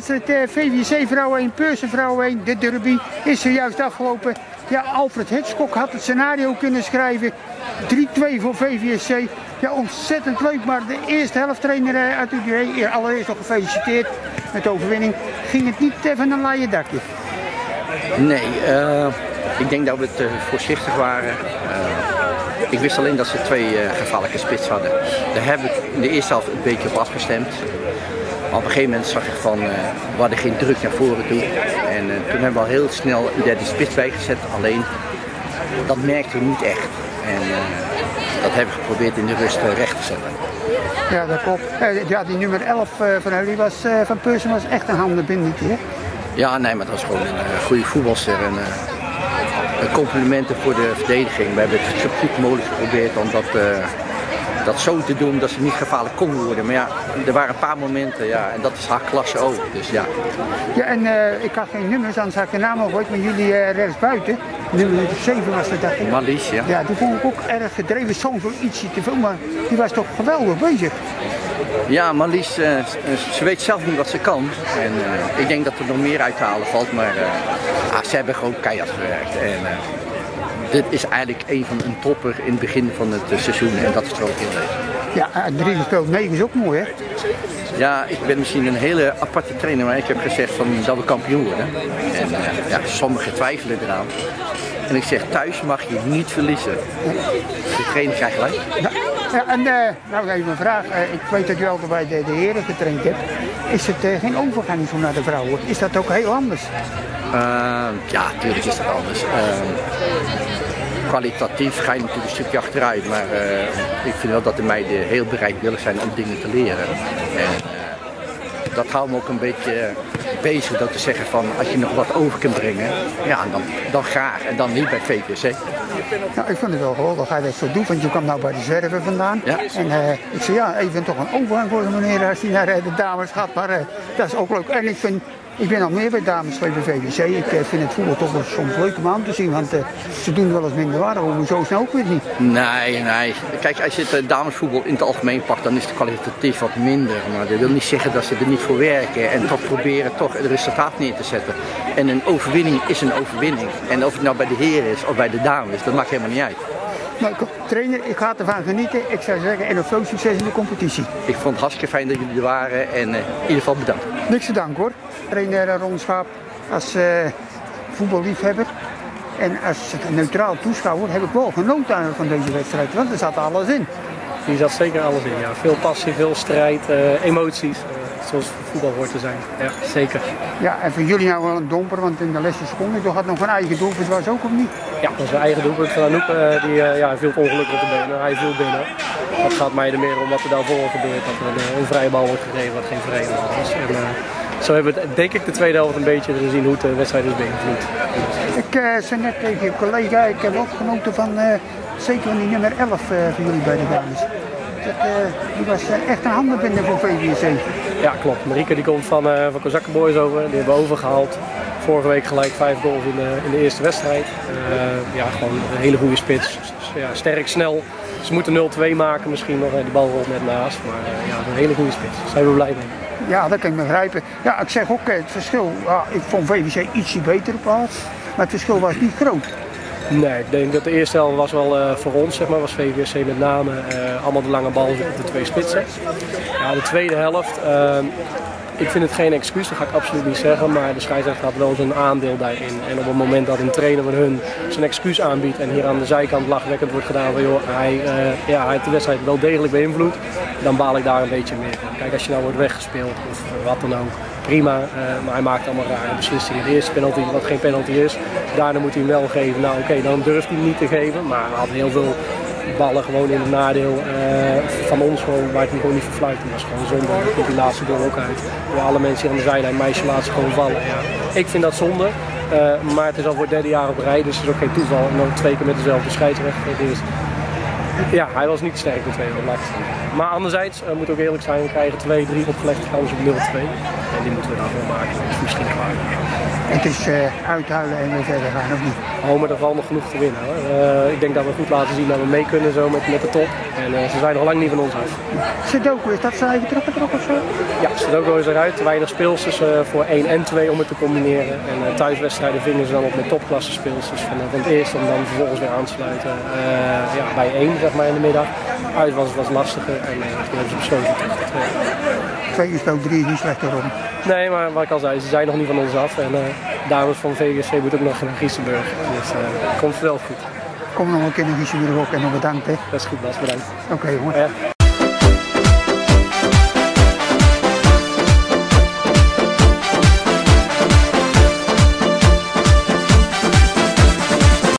wedstrijd VWC vrouwen 1, Peursen vrouwen 1, de derby, is zojuist afgelopen. Ja, Alfred Hitchcock had het scenario kunnen schrijven. 3-2 voor VVSC. Ja, ontzettend leuk, maar de eerste helft trainer uit UDE, allereerst nog gefeliciteerd met de overwinning. Ging het niet van een laaie dakje? Nee, ik denk dat we te voorzichtig waren. Ik wist alleen dat ze 2 gevaarlijke spits hadden. Daar heb ik in de eerste helft een beetje op afgestemd. Maar op een gegeven moment zag ik van, we hadden geen druk naar voren toe. En toen hebben we al heel snel een derde spits bijgezet. Alleen, dat merkten we niet echt. En dat hebben we geprobeerd in de rust recht te zetten. Ja, dat klopt. Ja, die nummer 11 van jullie van Peursen was echt een handenbindetje, hè? Ja, nee, maar dat was gewoon een goede voetbalster. En, complimenten voor de verdediging. We hebben het zo goed mogelijk geprobeerd om dat zo te doen dat ze niet gevaarlijk kon worden. Maar ja, er waren een paar momenten, ja, en dat is haar klasse ook. Dus ja. Ja, en ik had geen nummers, anders had ik de naam al gehoord, maar jullie rechts buiten. Nummer 7 was dat, dacht ik. Marlies, ja. Ja, die vond ik ook erg gedreven, soms wel ietsje te veel, maar die was toch geweldig bezig. Ja, Marlies, ze weet zelf niet wat ze kan. En ik denk dat er nog meer uit te halen valt, maar ze hebben gewoon keihard gewerkt. En, dit is eigenlijk een topper in het begin van het seizoen en dat is gewoon heel leuk. Ja, 3 gespeeld 9 is ook mooi, hè? Ja, ik ben misschien een hele aparte trainer, maar ik heb gezegd dat we kampioen worden. En ja, sommigen twijfelen eraan. En ik zeg, thuis mag je niet verliezen. De trainer krijgt gelijk. Ja, en nou even een vraag. Ik weet dat u altijd bij de heren getraind hebt. Is het geen overgang zo naar de vrouwen? Is dat ook heel anders? Ja, natuurlijk is dat anders. Kwalitatief ga je natuurlijk een stukje achteruit, maar ik vind wel dat de meiden heel bereidwillig zijn om dingen te leren. En dat houdt me ook een beetje bezig, dat te zeggen van als je nog wat over kunt brengen, ja, dan graag en dan niet bij VVC. Nou, ik vind het wel geweldig dat hij dat zo doet, want je kwam nou bij de Zwerve vandaan. Ja. En ik zei ja, even toch een overgang voor de meneer als hij naar de dames gaat, maar dat is ook leuk. En ik ben al meer bij dames bij VVC. Ik vind het voetbal toch wel soms leuk om aan te zien, want ze doen wel eens minder waarde, maar zo snel ook weer niet. Nee. Kijk, als je het damesvoetbal in het algemeen pakt, dan is het kwalitatief wat minder. Maar dat wil niet zeggen dat ze er niet voor werken en toch proberen toch het resultaat neer te zetten. En een overwinning is een overwinning. En of het nou bij de heren is of bij de dames, dat maakt helemaal niet uit. Nou, trainer, ik ga ervan genieten. Ik zou zeggen, en veel succes in de competitie. Ik vond het hartstikke fijn dat jullie er waren en in ieder geval bedankt. Niks te danken hoor. Trainer Ron Schaap, als voetballiefhebber en als neutraal toeschouwer heb ik wel genoten van deze wedstrijd, want er zat alles in. Hier zat zeker alles in, ja. Veel passie, veel strijd, emoties, zoals voetbal hoort te zijn. Ja, zeker. Ja, en voor jullie nou wel een domper, want in de laatste seconde toch had nog een eigen doelpunt, was ook of niet? Ja, dat was een eigen doelpunt van Anouk, die viel ongelukkig op de benen. Hij viel binnen. Dat gaat mij er meer om wat er daarvoor gebeurt, dat er een vrije bal wordt gegeven wat geen vrije bal was. En, zo hebben we denk ik de tweede helft een beetje gezien hoe de wedstrijd is beïnvloed. Ik zei net tegen je collega, ik heb ook genoten van zeker van die nummer 11 van jullie bij de dames. Die was echt een handenbinder voor VVC. Ja, klopt. Marieke die komt van Kozakkenboys over, die hebben we overgehaald. Vorige week gelijk 5 goals in de eerste wedstrijd. Ja, gewoon een hele goede spits. Ja, sterk, snel. Ze moeten 0-2 maken misschien nog, de bal rolt net naast. Maar ja, een hele goede spits. Daar zijn we blij mee. Ja, dat kan ik begrijpen. Ja, ik zeg ook het verschil. Ik vond VVC ietsje beter op plaats, maar het verschil was niet groot. Nee, ik denk dat de eerste helft was wel voor ons, zeg maar, was VVC met name allemaal de lange bal op de 2 spitsen. Ja, de tweede helft, ik vind het geen excuus, dat ga ik absoluut niet zeggen, maar de scheidsrechter had wel zijn aandeel daarin. En op het moment dat een trainer van hun zijn excuus aanbiedt en hier aan de zijkant lachwekkend wordt gedaan van joh, hij heeft de wedstrijd wel degelijk beïnvloed, dan baal ik daar een beetje meer van. Kijk, als je nou wordt weggespeeld of wat dan ook, prima, maar hij maakt allemaal rare beslissingen. De eerste penalty, wat geen penalty is, daarna moet hij hem wel geven. Nou oké, dan durft hij hem niet te geven, maar we hadden heel veel ballen gewoon in het nadeel van ons gewoon, waar het gewoon niet verfluit. Dat was gewoon zonde. Dan komt die laatste goal ook uit. Door alle mensen hier aan de zijlijn, meisje laat ze gewoon vallen. Ja. Ik vind dat zonde, maar het is al voor het 3e jaar op rij, dus het is ook geen toeval. En dan 2 keer met dezelfde scheidsrechter. Dus, ja, hij was niet sterk de tweede helft. Maar anderzijds, moet ook eerlijk zijn, we krijgen 2-3 opgelegde kansen op 0-2. En die moeten we dan wel maken, dat is misschien klaar. Het is uithuilen en weer verder gaan, of niet? Oh, maar er valt nog genoeg te winnen hoor. Ik denk dat we goed laten zien dat we mee kunnen zo met de top. En ze zijn nog lang niet van ons af. Sudoku, is dat zijn even teruggetrokken of zo? Ja, Sudoku is eruit. Te weinig speelsters voor 1 en 2 om het te combineren. En thuiswedstrijden vingen ze dan op met topklasse speelsters van het eerste om dan vervolgens weer aan te sluiten bij 1 zeg maar in de middag. Uit was het lastiger en toen hebben ze besloten terug te treden. 2 is ook 3 is niet slechter om. Nee, maar wat ik al zei, ze zijn nog niet van ons af. En dames van VGC moet ook nog naar Giesenburg. Dus het komt wel goed. Kom nog een keer naar Giesenburg ook en nog bedankt hè. Dat is goed Bas, bedankt. Oké, jongen.